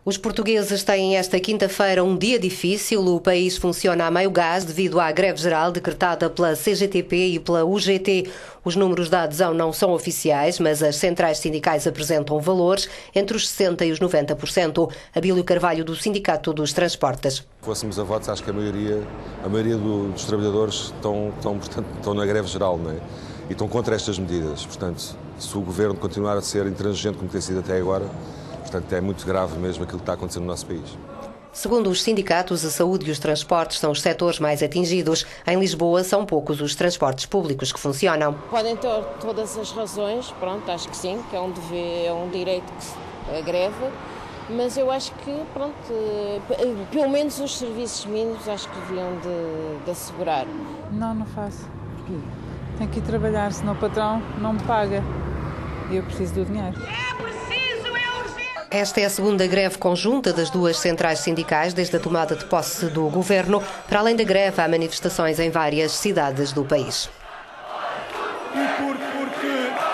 Os portugueses têm esta quinta-feira um dia difícil. O país funciona a meio gás devido à greve geral decretada pela CGTP e pela UGT. Os números da adesão não são oficiais, mas as centrais sindicais apresentam valores entre os 60% e os 90%. Abílio Carvalho, do Sindicato dos Transportes. Se fôssemos a votos, acho que a maioria dos trabalhadores estão na greve geral, não é? E estão contra estas medidas. Portanto, se o Governo continuar a ser intransigente como tem sido até agora, portanto, é muito grave mesmo aquilo que está acontecendo no nosso país. Segundo os sindicatos, a saúde e os transportes são os setores mais atingidos. Em Lisboa, são poucos os transportes públicos que funcionam. Podem ter todas as razões, pronto, acho que sim, que é um direito que a greve, mas eu acho que, pronto, pelo menos os serviços mínimos acho que deviam de assegurar. Não faço. Tenho que ir trabalhar, senão o patrão não me paga. E eu preciso do dinheiro. Esta é a segunda greve conjunta das duas centrais sindicais desde a tomada de posse do Governo. Para além da greve, há manifestações em várias cidades do país. E porque